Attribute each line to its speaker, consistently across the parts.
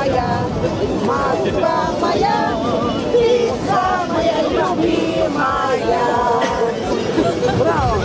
Speaker 1: моя, Москва моя, ты самая любимая. Браво!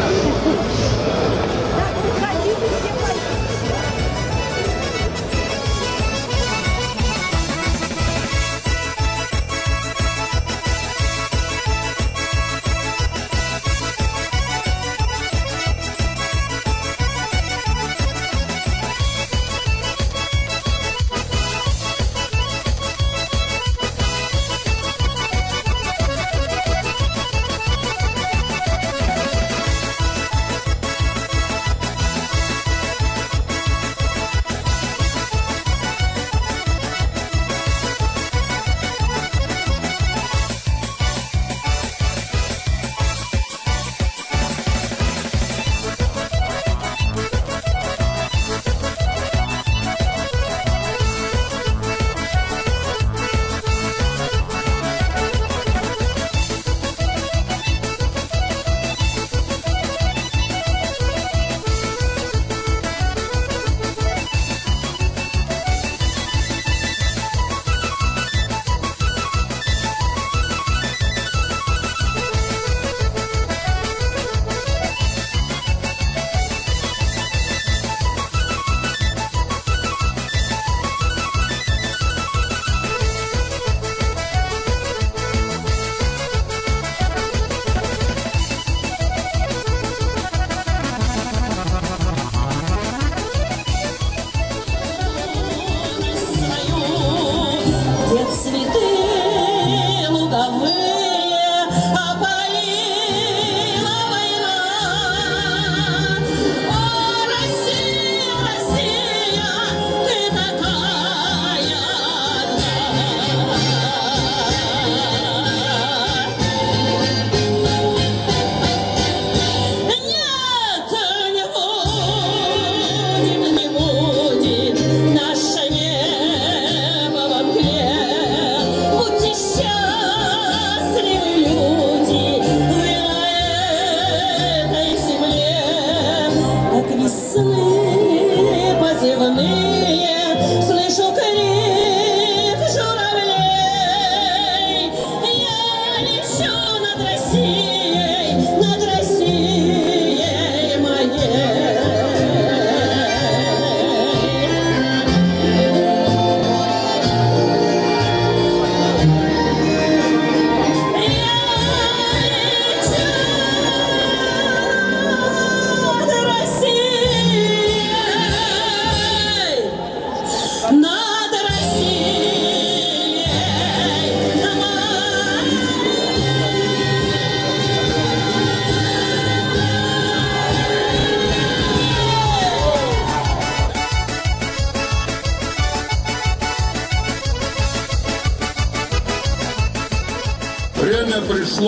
Speaker 2: Время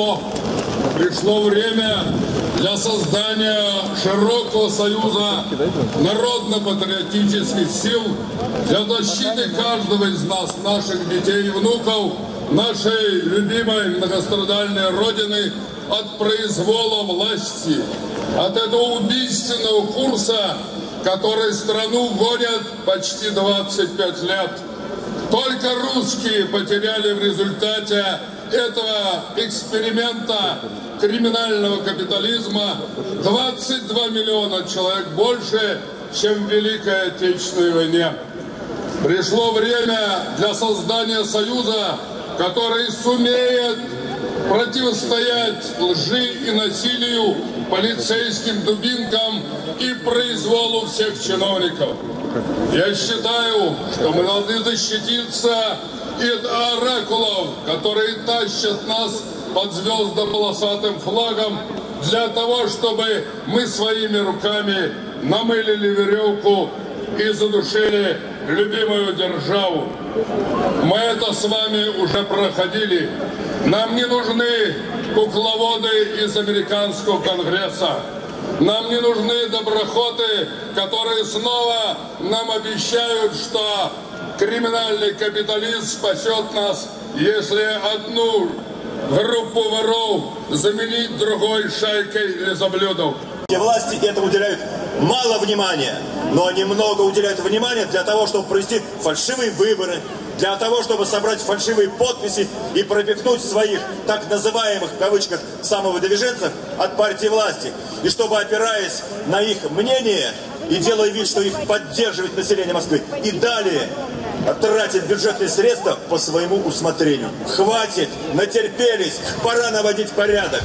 Speaker 2: пришло время для создания широкого союза народно-патриотических сил для защиты каждого из нас, наших детей и внуков, нашей любимой многострадальной Родины от произвола власти, от этого убийственного курса, который страну гонят почти 25 лет. Только русские потеряли в результате этого эксперимента криминального капитализма 22 миллиона человек больше, чем в Великой Отечественной войне. Пришло время для создания союза, который сумеет противостоять лжи и насилию, полицейским дубинкам и произволу всех чиновников. Я считаю, что мы должны защититься от оракулов, которые тащат нас под звездно-полосатым флагом для того, чтобы мы своими руками намылили веревку и задушили любимую державу. Мы это с вами уже проходили. Нам не нужны кукловоды из американского конгресса. Нам не нужны доброхоты, которые снова нам обещают, что криминальный капитализм спасет нас, если одну группу воров заменить другой шайкой лизоблюдов.
Speaker 3: Власти это уделяют мало внимания, но они много уделяют внимания для того, чтобы провести фальшивые выборы, для того, чтобы собрать фальшивые подписи и пропихнуть своих так называемых, в кавычках, самовыдвиженцев от партии власти. И чтобы, опираясь на их мнение и делая вид, что их поддерживает население Москвы, и далее тратить бюджетные средства по своему усмотрению. Хватит, натерпелись, пора наводить порядок.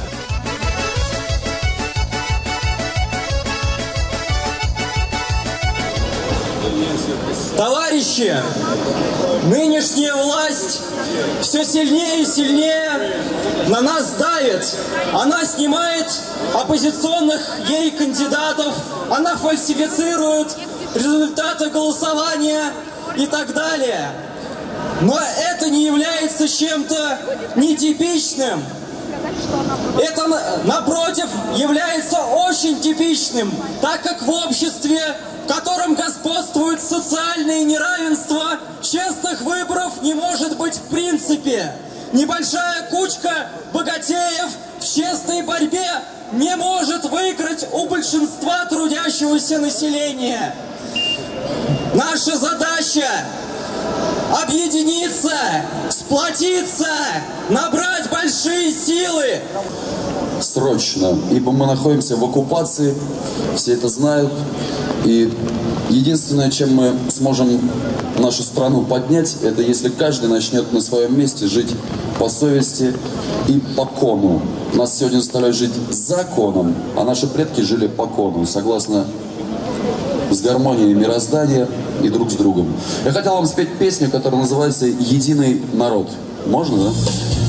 Speaker 4: Товарищи, нынешняя власть все сильнее и сильнее на нас давит. Она снимает оппозиционных ей кандидатов, она фальсифицирует результаты голосования и так далее. Но это не является чем-то нетипичным. Это, напротив, является очень типичным, так как в обществе, в котором господствует социальное неравенство, честных выборов не может быть в принципе. Небольшая кучка богатеев в честной борьбе не может выиграть у большинства трудящегося населения. Наша задача — объединиться, сплотиться, набрать большие силы.
Speaker 5: Срочно, ибо мы находимся в оккупации, все это знают, и единственное, чем мы сможем нашу страну поднять, это если каждый начнет на своем месте жить по совести и по кону. Нас сегодня заставляют жить законом, а наши предки жили по кону, согласно с гармонией мироздания и друг с другом. Я хотел вам спеть песню, которая называется «Единый народ». Можно, да?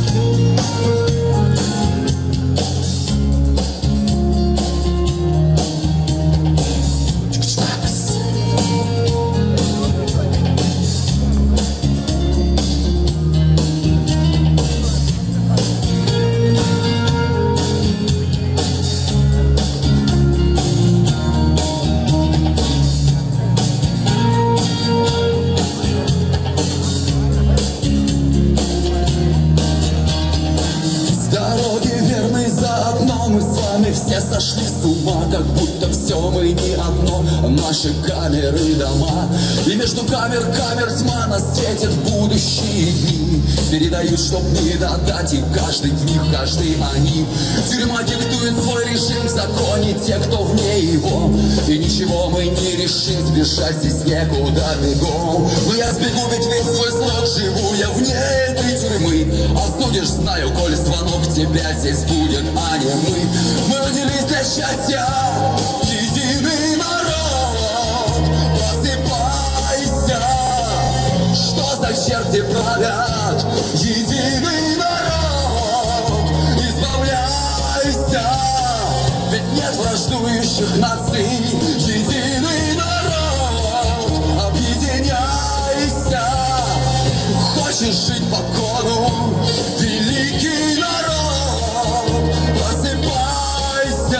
Speaker 6: Все сошли с ума, как будто все мы не одно. Наши камеры дома, и между камер тьма нас светит в будущие дни. Передают, чтоб не додать, и каждый в них, каждый они. Тюрьма диктует свой режим, в законе те, кто вне его. И ничего мы не решим, сбежать здесь некуда бегом. Но я сбегу, ведь весь свой срок живу я вне этой тюрьмы. Осудишь, знаю, коль звонок тебя здесь будет, а не мы. Мы родились для счастья, единый народ. Просыпайся, что за черти правят? Единый народ, избавляйся, ведь нет враждующих наций. Единый народ, объединяйся. Хочешь жить по кону, великий народ, просыпайся.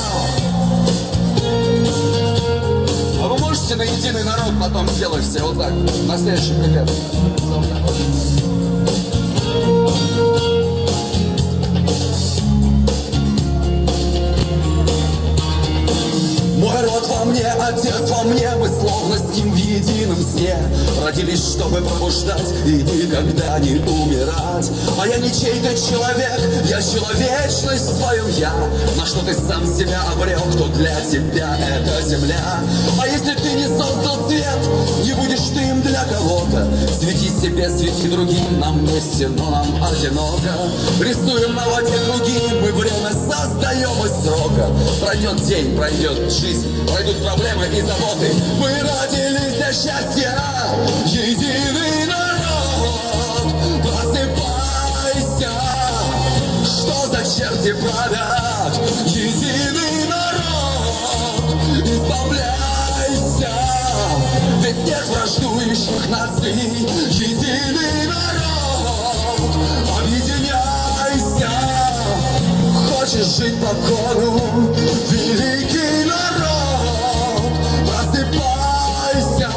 Speaker 6: А вы можете на единый народ потом сделать все вот так, на следующий приказ? Мой род во мне, отец во мне, мы словно с ним в едином сне. Родились, чтобы пробуждать и никогда не умирать. А я не чей-то человек, я человечность в своем я. На что ты сам себя обрел, кто для тебя эта земля. А если ты не создал свет, не будешь ты им для кого-то. Свети себе, свети другим, нам вместе, но нам одиноко. Рисуем на воде круги, мы время создаем из срока. Пройдет день, пройдет жизнь, пройдут проблемы и заботы. Мы родились для счастья, единый народ. Просыпайся, что за черти правят? Единый народ, избавляйся, ведь нет враждующих наций. Единый народ, объединяйся. Хочешь жить по кону, великий народ, просыпайся.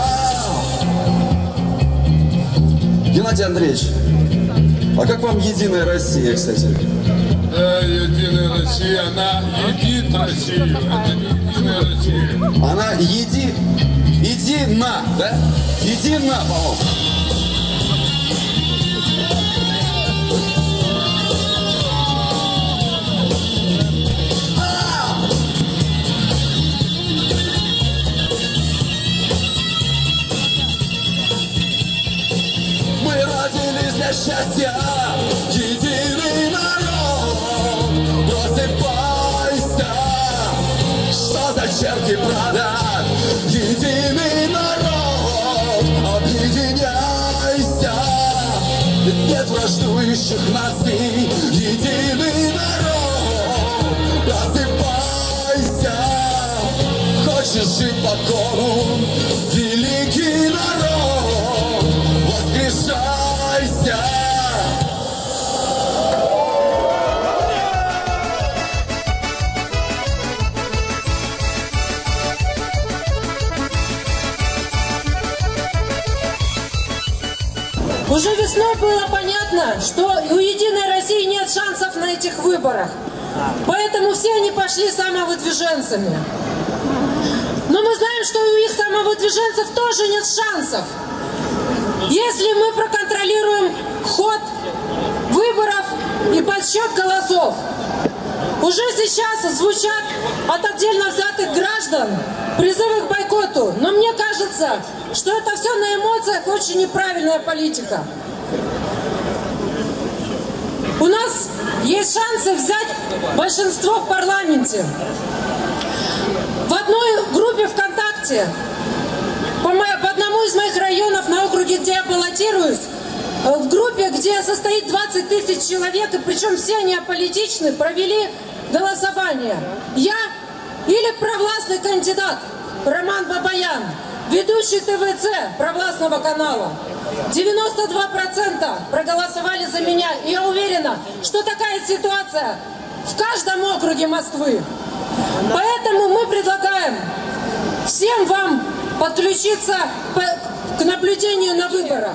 Speaker 5: Геннадий Андреевич, а как вам «Единая Россия», кстати?
Speaker 2: Да, «Единая Россия», она едит Россию. Это не Единая Россия.
Speaker 6: Она иди на, да? Иди на, по-моему. Мы родились для счастья, единый народ. Просыпайся, что за черти бродят? Единый народ, объединяйся. Нет враждующих наций, единый народ. Просыпайся, хочешь жить по кону, великий народ, воскрешайся.
Speaker 7: Уже весной было понятно, что у «Единой России» нет шансов на этих выборах. Поэтому все они пошли самовыдвиженцами. Но мы знаем, что у их самовыдвиженцев тоже нет шансов. Если мы проконтролируем ход выборов и подсчет голосов, уже сейчас звучат от отдельно взятых граждан призывы к бойкоту. Но мне кажется, что это все на эмоциях, очень неправильная политика. У нас есть шансы взять большинство в парламенте. В одной группе ВКонтакте, по одному из моих районов на округе, где я баллотируюсь, в группе, где состоит 20 тысяч человек, и причем все они аполитичны, провели голосование. Я или провластный кандидат Роман Бабаян, ведущий ТВЦ провластного канала. 92% проголосовали за меня. И я уверена, что такая ситуация в каждом округе Москвы. Поэтому мы предлагаем всем вам подключиться к наблюдению на выборах.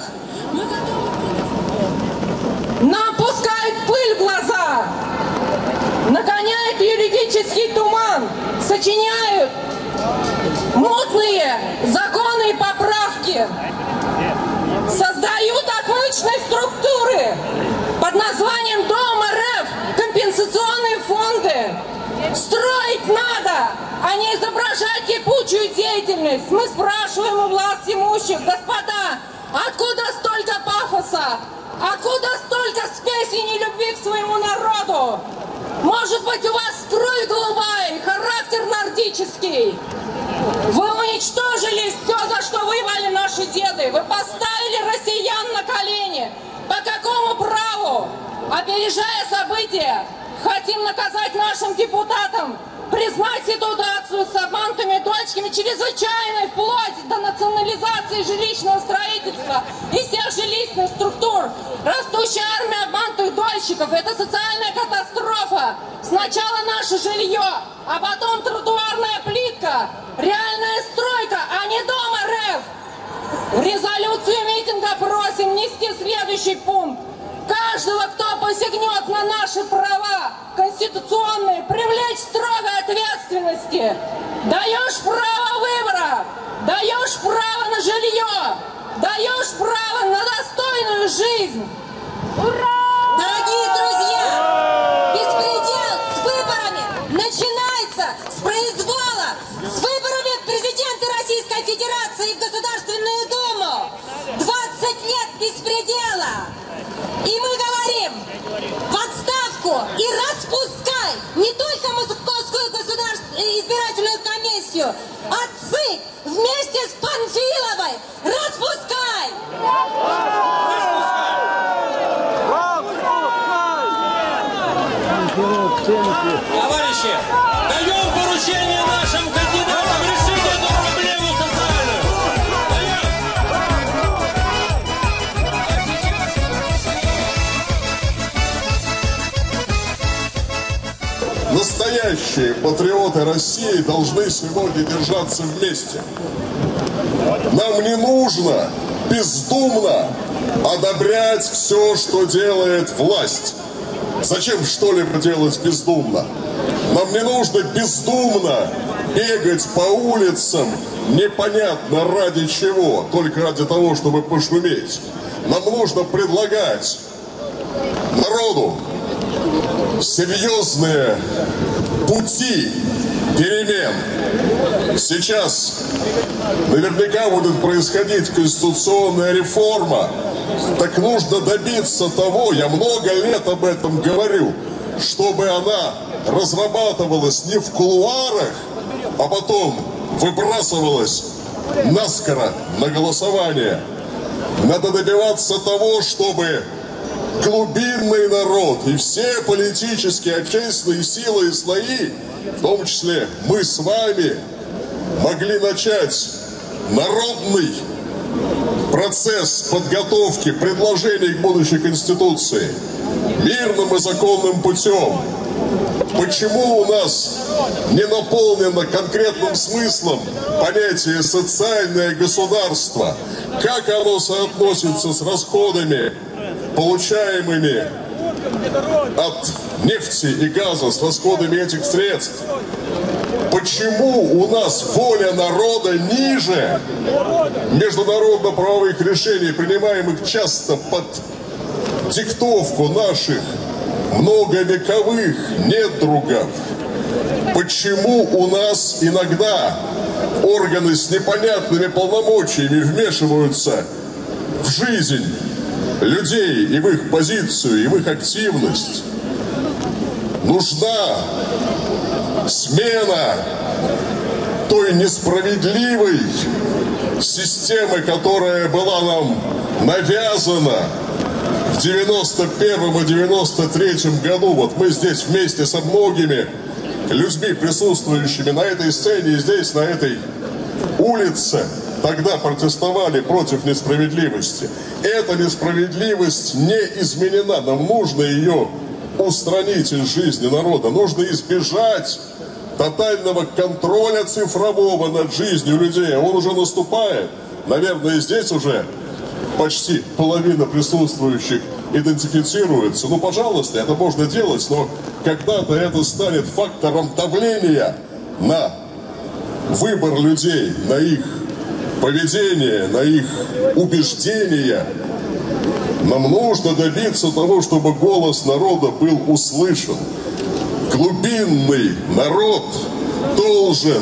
Speaker 1: Нам пускают пыль в глаза, нагоняют юридический туман, сочиняют мутные законы и поправки, создают отмычные структуры под названием Дом РФ, компенсационные фонды. Строить надо, а не изображать кипучую деятельность. Мы спрашиваем у власть имущих: господа, откуда столько пафоса? Откуда столько спеси и нелюбви к своему народу? Может быть, у вас кровь голубая и характер нордический? Вы уничтожили все, за что воевали наши деды. Вы поставили россиян на колени. По какому праву? Опережая события, хотим наказать нашим депутатам, признать ситуацию с обманутыми дочками чрезвычайной, вплоть до национализации жилищного строительства и всех жилищных структур. Растущая армия обманутых дольщиков – это социальная катастрофа. Сначала наше жилье, а потом тротуарная плитка. Реальная стройка, а не Дом РФ. В резолюцию митинга просим внести следующий пункт. Каждого, кто посягнет на наши права конституционные, привлечь строгой ответственности. Даешь право выбора, даешь право на жилье, даешь право на достойную жизнь. Ура!
Speaker 7: Дорогие друзья, беспредел с выборами начинается с произвола, с выборами в президенты Российской Федерации и в Государственную Думу. 20 лет беспредела. И мы говорим: в отставку и распускай не только Московскую избирательную комиссию, а ЦИК вместе с Панфиловой распускай!
Speaker 4: Товарищи, даем поручение нашим кандидатам решить эту проблему социальную.
Speaker 2: Настоящие патриоты России должны сегодня держаться вместе. Нам не нужно бездумно одобрять все, что делает власть. Зачем что-либо делать бездумно? Нам не нужно бездумно бегать по улицам непонятно ради чего, только ради того, чтобы пошуметь. Нам нужно предлагать народу серьезные пути перемен. Сейчас наверняка будет происходить конституционная реформа. Так нужно добиться того, я много лет об этом говорю, чтобы она разрабатывалась не в кулуарах, а потом выбрасывалась наскоро на голосование. Надо добиваться того, чтобы глубинный народ и все политические, общественные силы и слои, в том числе мы с вами, могли начать народный процесс подготовки предложений к будущей Конституции мирным и законным путем. Почему у нас не наполнено конкретным смыслом понятие «социальное государство»? Как оно соотносится с расходами, получаемыми от нефти и газа, с расходами этих средств? Почему у нас воля народа ниже международно-правовых решений, принимаемых часто под диктовку наших многовековых недругов? Почему у нас иногда органы с непонятными полномочиями вмешиваются в жизнь людей и в их позицию, и в их активность? Нужна смена той несправедливой системы, которая была нам навязана в 91 и 93 году. Вот мы здесь вместе со многими людьми, присутствующими на этой сцене и здесь, на этой улице, тогда протестовали против несправедливости. Эта несправедливость не изменена. Нам нужно ее устранить из жизни народа. Нужно избежать тотального контроля цифрового над жизнью людей. А он уже наступает. Наверное, здесь уже почти половина присутствующих идентифицируется. Ну, пожалуйста, это можно делать, но когда-то это станет фактором давления на выбор людей, на их поведение, на их убеждения. Нам нужно добиться того, чтобы голос народа был услышан. Глубинный народ должен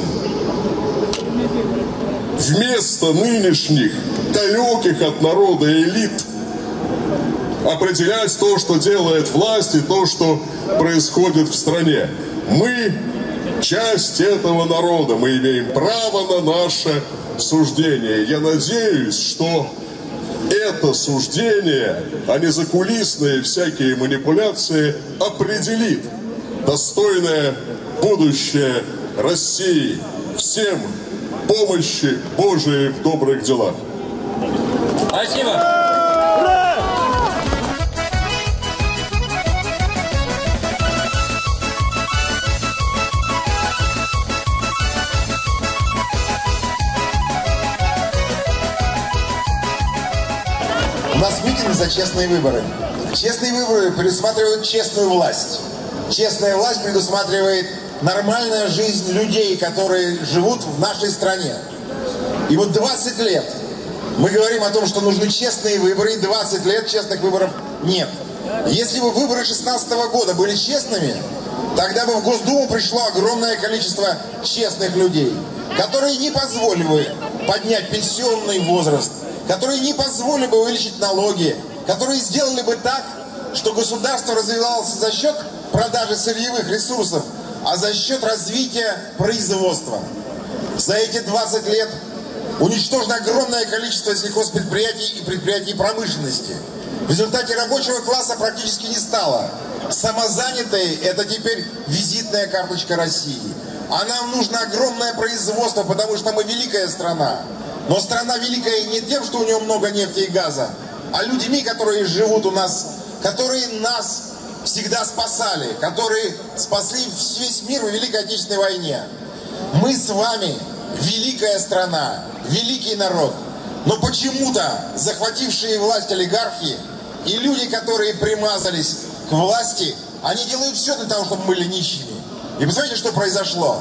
Speaker 2: вместо нынешних далеких от народа элит определять то, что делает власть, и то, что происходит в стране. Мы часть этого народа, мы имеем право на наше суждение. Я надеюсь, что это суждение, а не закулисные всякие манипуляции, определит достойное будущее России. Всем помощи Божией в добрых делах.
Speaker 4: Спасибо.
Speaker 8: У нас митинг за честные выборы. Честные выборы предусматривают честную власть. Честная власть предусматривает нормальную жизнь людей, которые живут в нашей стране. И вот 20 лет мы говорим о том, что нужны честные выборы, и 20 лет честных выборов нет. Если бы выборы 2016 года были честными, тогда бы в Госдуму пришло огромное количество честных людей, которые не позволили бы поднять пенсионный возраст, которые не позволили бы увеличить налоги, которые сделали бы так, что государство развивалось за счет продажи сырьевых ресурсов, а за счет развития производства. За эти 20 лет уничтожено огромное количество сельхозпредприятий и предприятий промышленности. В результате рабочего класса практически не стало. Самозанятые – это теперь визитная карточка России. А нам нужно огромное производство, потому что мы великая страна. Но страна великая не тем, что у нее много нефти и газа, а людьми, которые живут у нас, которые нас всегда спасали, которые спасли весь мир в Великой Отечественной войне. Мы с вами великая страна, великий народ. Но почему-то захватившие власть олигархи и люди, которые примазались к власти, они делают все для того, чтобы мы были нищими. И посмотрите, что произошло.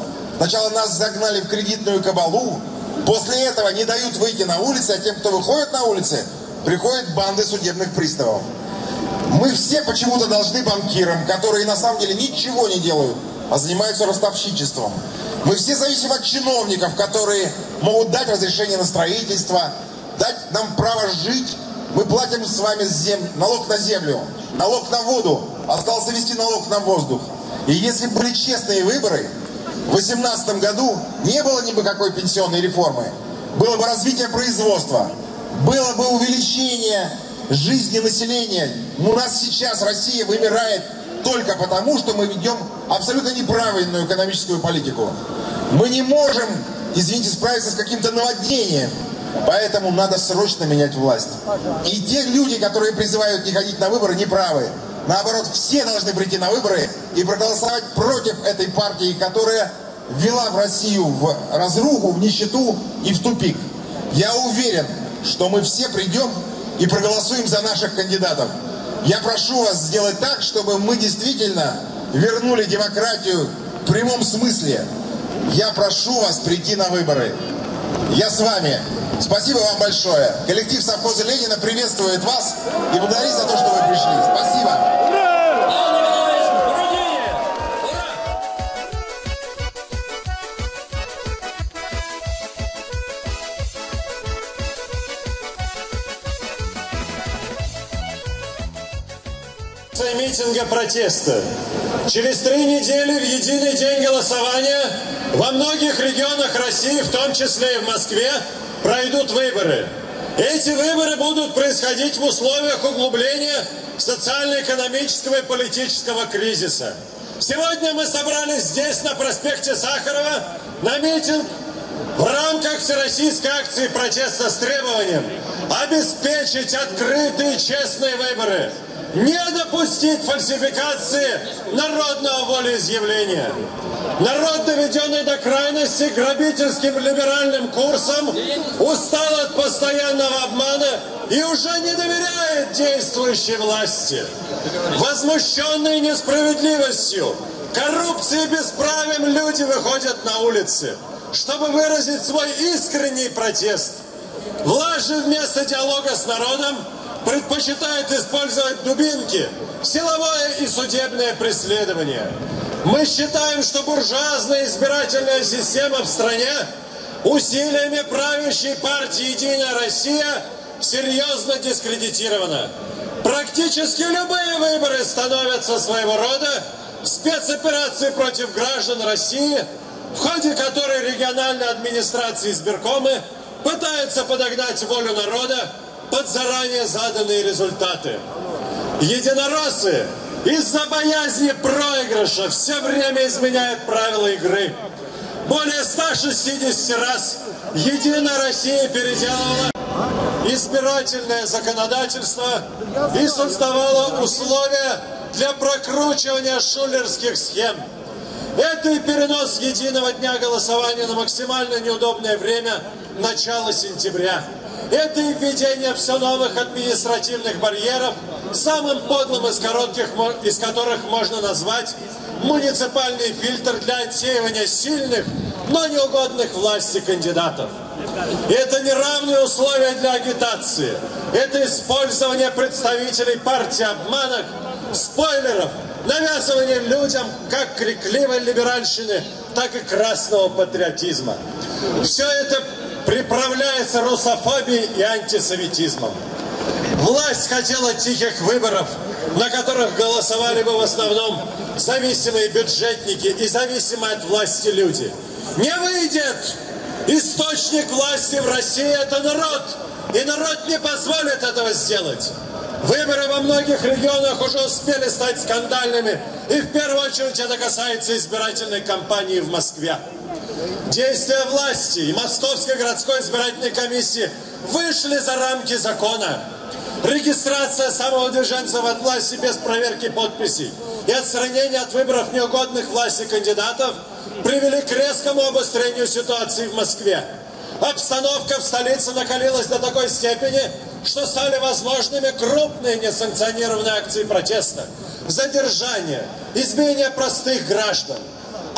Speaker 8: Сначала нас загнали в кредитную кабалу, после этого не дают выйти на улицы, а тем, кто выходит на улицы, приходят банды судебных приставов. Мы все почему-то должны банкирам, которые на самом деле ничего не делают, а занимаются ростовщичеством. Мы все зависим от чиновников, которые могут дать разрешение на строительство, дать нам право жить. Мы платим с вами налог на землю, налог на воду, остался вести налог на воздух. И если были честные выборы, в 2018 году не было никакой пенсионной реформы. Было бы развитие производства, было бы увеличение жизни населения. У нас сейчас Россия вымирает только потому, что мы ведем абсолютно неправильную экономическую политику. Мы не можем, извините, справиться с каким-то наводнением. Поэтому надо срочно менять власть. И те люди, которые призывают не ходить на выборы, не правы. Наоборот, все должны прийти на выборы и проголосовать против этой партии, которая ввела в Россию в разруху, в нищету и в тупик. Я уверен, что мы все придем и проголосуем за наших кандидатов. Я прошу вас сделать так, чтобы мы действительно вернули демократию в прямом смысле. Я прошу вас прийти на выборы. Я с вами. Спасибо вам большое. Коллектив совхоза Ленина приветствует вас и благодарит за то, что вы пришли. Спасибо.
Speaker 9: Митинга протеста. Через 3 недели в единый день голосования во многих регионах России, в том числе и в Москве, пройдут выборы. Эти выборы будут происходить в условиях углубления социально-экономического и политического кризиса. Сегодня мы собрались здесь, на проспекте Сахарова, на митинг в рамках всероссийской акции протеста с требованием обеспечить открытые честные выборы, не допустить фальсификации народного волеизъявления. Народ, доведенный до крайности грабительским либеральным курсом, устал от постоянного обмана и уже не доверяет действующей власти. Возмущенные несправедливостью, коррупцией и бесправием люди выходят на улицы, чтобы выразить свой искренний протест. Власть же вместо диалога с народом предпочитает использовать дубинки, силовое и судебное преследование. Мы считаем, что буржуазная избирательная система в стране усилиями правящей партии «Единая Россия» серьезно дискредитирована. Практически любые выборы становятся своего рода спецоперацией против граждан России, в ходе которой региональные администрации и избиркомы пытаются подогнать волю народа под заранее заданные результаты. Единороссы из-за боязни проигрыша все время изменяют правила игры. Более 160 раз «Единая Россия» переделала избирательное законодательство и создавала условия для прокручивания шулерских схем. Это и перенос единого дня голосования на максимально неудобное время начала сентября. Это и введение все новых административных барьеров, самым подлым из которых можно назвать муниципальный фильтр для отсеивания сильных, но неугодных власти кандидатов. Это неравные условия для агитации. Это использование представителей партии обманок, спойлеров, навязывание людям как крикливой либеральщины, так и красного патриотизма. Все это приправляется русофобией и антисоветизмом. Власть хотела тихих выборов, на которых голосовали бы в основном зависимые бюджетники и зависимые от власти люди. Не выйдет! Источник власти в России – это народ, и народ не позволит этого сделать. Выборы во многих регионах уже успели стать скандальными, и в первую очередь это касается избирательной кампании в Москве. Действия власти и Московской городской избирательной комиссии вышли за рамки закона. Регистрация самовыдвиженцев от власти без проверки подписей и отстранение от выборов неугодных власти кандидатов привели к резкому обострению ситуации в Москве. Обстановка в столице накалилась до такой степени, что стали возможными крупные несанкционированные акции протеста, задержания, избиения простых граждан.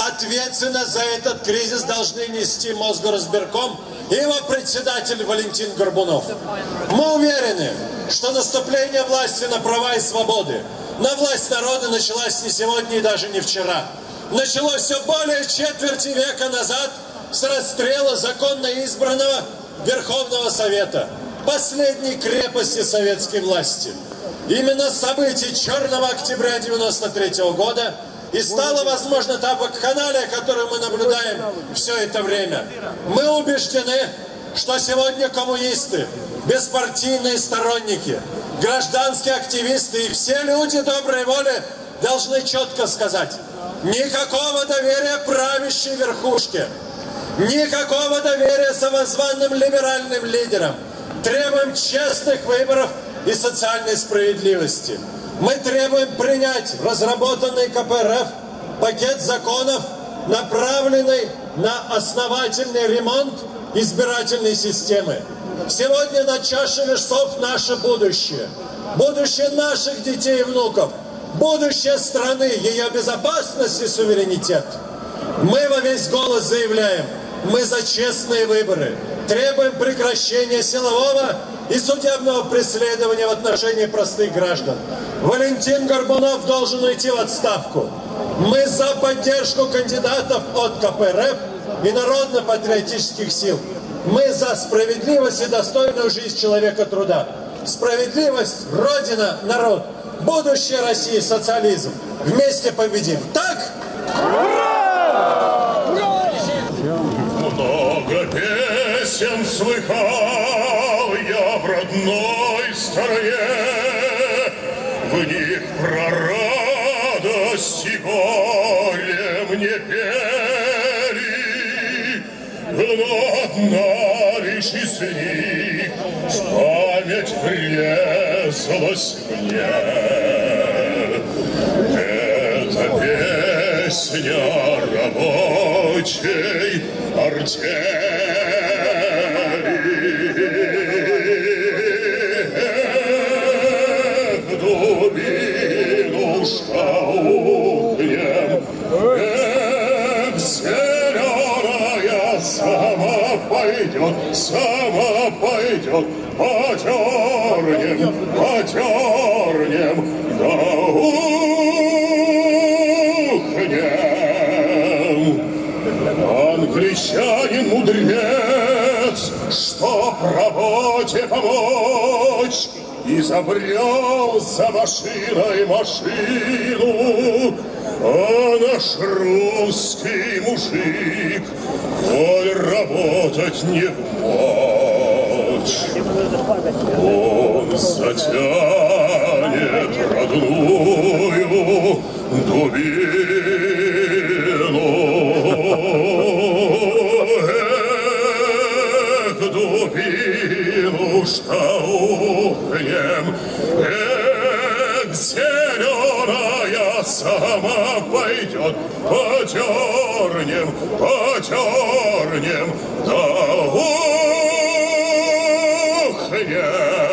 Speaker 9: ответственность за этот кризис должны нести Мосгоризбирком и его председатель Валентин Горбунов. Мы уверены, что наступление власти на права и свободы, на власть народа началось не сегодня и даже не вчера. Началось все более четверти века назад с расстрела законно избранного Верховного Совета, последней крепости советской власти. Именно событий Черного октября 1993 года и стало возможно та вакханалия, которую мы наблюдаем все это время. Мы убеждены, что сегодня коммунисты, беспартийные сторонники, гражданские активисты и все люди доброй воли должны четко сказать: никакого доверия правящей верхушке, никакого доверия самозваным либеральным лидерам. Требуем честных выборов и социальной справедливости. Мы требуем принять разработанный КПРФ пакет законов, направленный на основательный ремонт избирательной системы. Сегодня на чаше весов наше будущее. Будущее наших детей и внуков. Будущее страны, ее безопасность и суверенитет. Мы во весь голос заявляем: мы за честные выборы. Требуем прекращения силового и судебного преследования в отношении простых граждан. Валентин Горбунов должен уйти в отставку. Мы за поддержку кандидатов от КПРФ и народно-патриотических сил. Мы за справедливость и достойную жизнь человека труда. Справедливость, Родина, народ. Будущее России, социализм. Вместе победим. Так?
Speaker 10: Много песен слыхал я в родной стороне, в них про радость и горе мне пели, но одна лишь из них в память врезалась мне. Это песня рабочей артели. Дубинушка ухнем, зеленая сама пойдет, потернем, да ухнем. Англичанин мудрец, чтоб работе помочь, изобрел за машиной машину, а наш русский мужик, коль работать не в мочь, он затянет родную дубину. Дубинушка ухнем, зеленая сама пойдет, потернем, да ухнем.